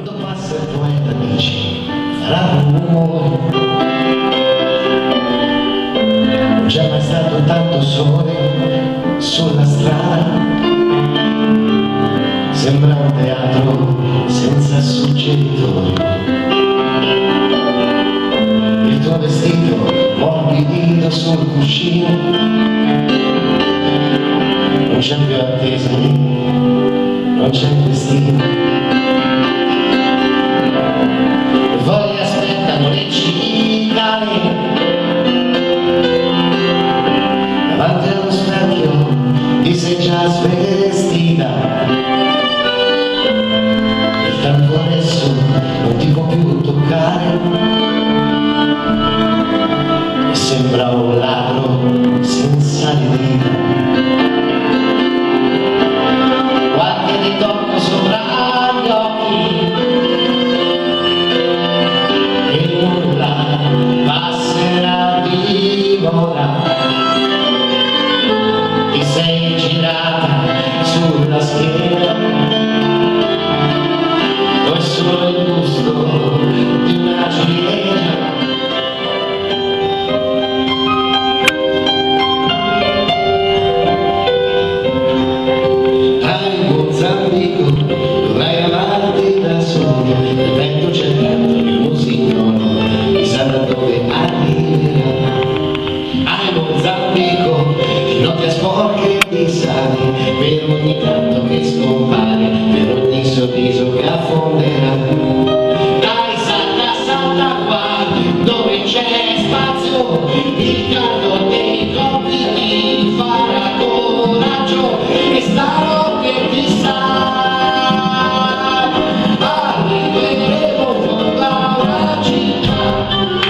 Quando passa il poeta dici farà rumore, non c'è mai stato tanto sole sulla strada, sembra un teatro senza suggeritori, il tuo vestito morbido sul cuscino, non c'è più attesa, non c'è destino. Poi aspettano le cicale davanti allo specchio, ti sei già svestita, il tempo adesso non ti può più toccare e sembra un ladro senza dita, qualche ritocco sopra gli occhi, passerà di moda, ti sei girata sulla schiena, o è solo il gusto di una ciliegia. Hai Mozambico, dovrai amarti da solo, il vento c'è dentro il musino, da dove arriverà. Hai Mozambico, notte sporche di sali, per ogni canto che scompare, per ogni sorriso che affonderà. Dai, salta, salta qua, dove c'è spazio, il caldo dei compiti farà coraggio, e stanotte chissà arriveremo fondo a una città.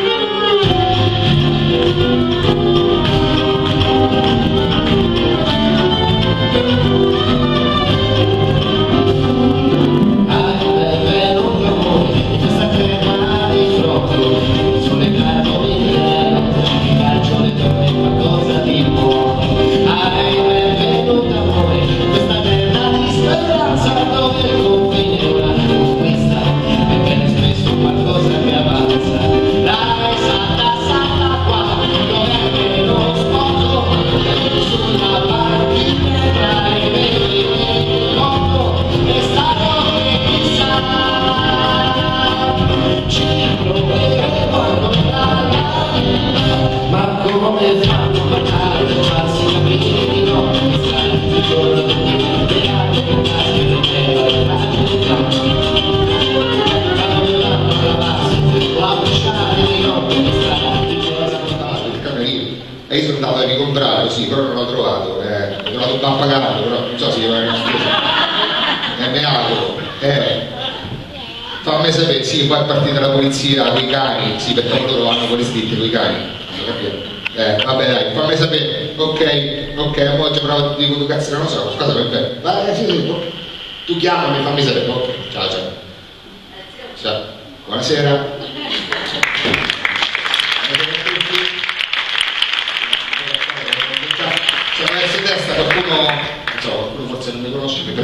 E io sono andato a ricomprare, sì, però non l'ho trovato, ho trovato un pappagato, però non so se io era me auguro, fammi sapere, sì, poi è partita la polizia con i cani, sì, perché loro hanno quelle scritte con i cani, vabbè dai, fammi sapere, ok, oggi provo, dico tu cazzo, non lo so, cosa per bene, vai, sì, tu chiamami, fammi sapere, ok, ciao, buonasera. Testa, qualcuno forse non mi conosce, mi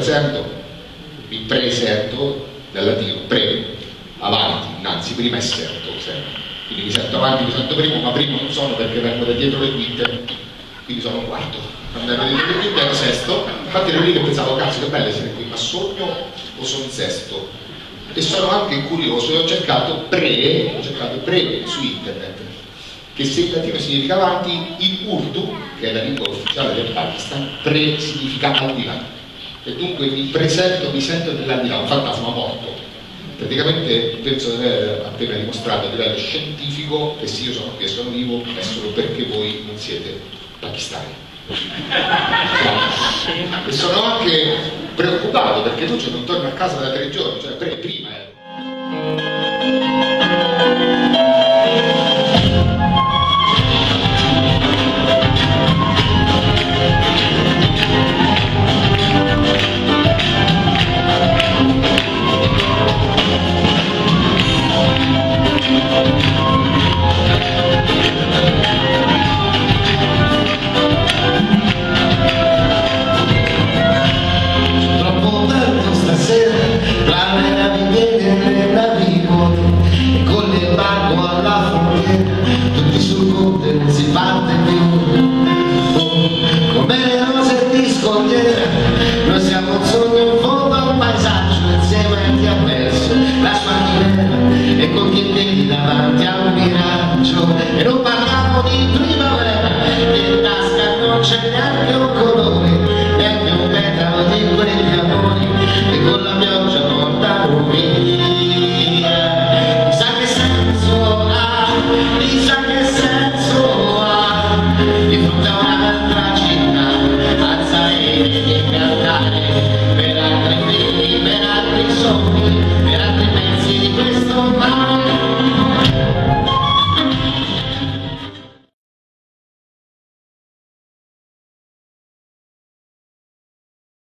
presento dal latino, pre, avanti, innanzi, prima e serto, quindi mi sento avanti, mi sento primo, ma primo non sono perché vengo da dietro le quinte, quindi sono quarto, quando ero dietro le quinte ero sesto, infatti ero lì che pensavo, cazzo che bello essere qui, ma sogno o sono sesto? E sono anche curioso e ho cercato pre su internet, che se in latino significa avanti, in Urdu, che è la lingua ufficiale del Pakistan, pre significa al di là. E dunque mi presento, mi sento nell'aldilà, un fantasma morto. Praticamente penso di aver appena dimostrato a livello scientifico che se io sono qui e sono vivo è solo perché voi non siete pakistani. E sono anche preoccupato perché Lucio non torna a casa da 3 giorni, cioè prima Troppo tanto stasera, planerà di vedere immaginarmi un